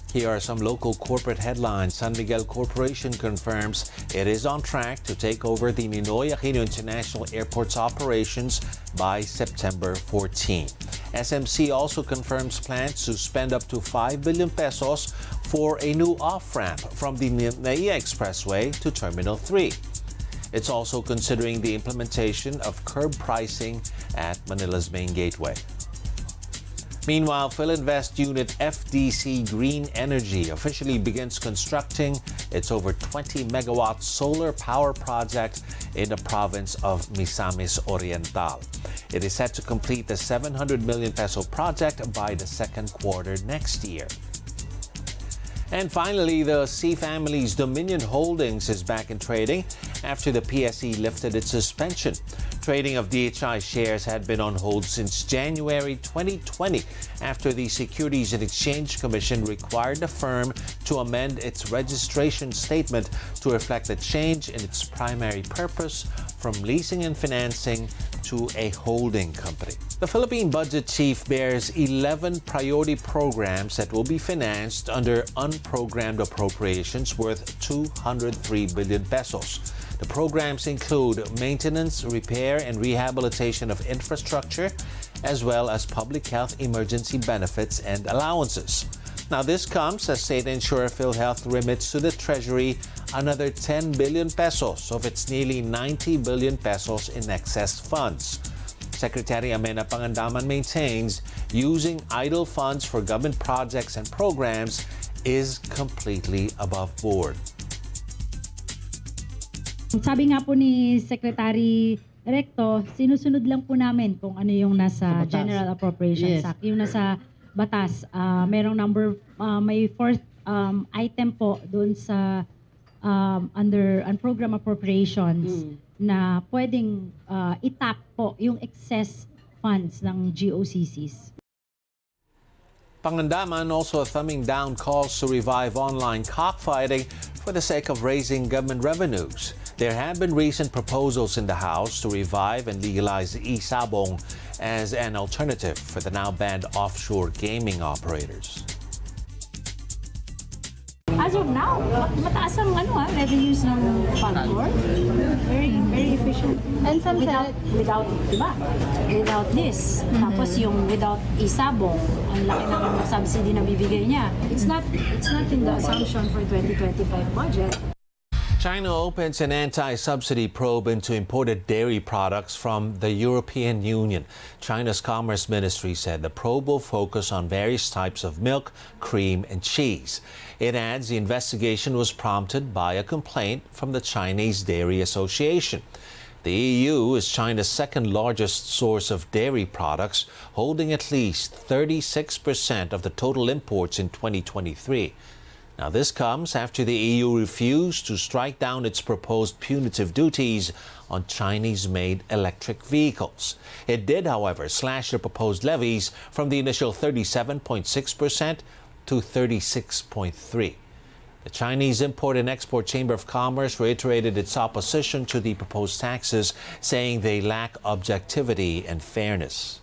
Here are some local corporate headlines. San Miguel Corporation confirms it is on track to take over the Ninoy Aquino International Airport's operations by September 14. SMC also confirms plans to spend up to 5 billion pesos for a new off-ramp from the NAIA Expressway to Terminal 3. It's also considering the implementation of curb pricing at Manila's main gateway. Meanwhile, Philinvest unit FDC Green Energy officially begins constructing its over 20-megawatt solar power project in the province of Misamis Oriental. It is set to complete the 700 million peso project by the second quarter next year. And finally, the C family's Dominion Holdings is back in trading after the PSE lifted its suspension. Trading of DHI shares had been on hold since January 2020 after the Securities and Exchange Commission required the firm to amend its registration statement to reflect a change in its primary purpose from leasing and financing to a holding company. The Philippine Budget Chief bears 11 priority programs that will be financed under unprogrammed appropriations worth 203 billion pesos. The programs include maintenance, repair, and rehabilitation of infrastructure, as well as public health emergency benefits and allowances. Now, this comes as state insurer PhilHealth remits to the Treasury another 10 billion pesos of its nearly 90 billion pesos in excess funds. Secretary Amenah Pangandaman maintains using idle funds for government projects and programs is completely above board. Sabi nga po ni Secretary Recto, sinusunod lang po namin kung ano yung nasa General Appropriations Act, yung nasa batas. Merong may fourth item po doon sa under program appropriations na pwedeng itap po yung excess funds ng GOCCs. Pangandaman also thumbing down calls to revive online cockfighting for the sake of raising government revenues. There have been recent proposals in the House to revive and legalize e-sabong as an alternative for the now banned offshore gaming operators. As of now, mataas ang revenues ng Pagcor. Very efficient. And some without this, tapos yung without isabong, ang laki ng subsidy na bibigay niya. It's not in the assumption for 2025 budget. China opens an anti-subsidy probe into imported dairy products from the European Union. China's Commerce Ministry said the probe will focus on various types of milk, cream, and cheese. It adds the investigation was prompted by a complaint from the Chinese Dairy Association. The EU is China's second largest source of dairy products, holding at least 36% of the total imports in 2023. Now, this comes after the EU refused to strike down its proposed punitive duties on Chinese-made electric vehicles. It did, however, slash the proposed levies from the initial 37.6% to 36.3%. The Chinese Import and Export Chamber of Commerce reiterated its opposition to the proposed taxes, saying they lack objectivity and fairness.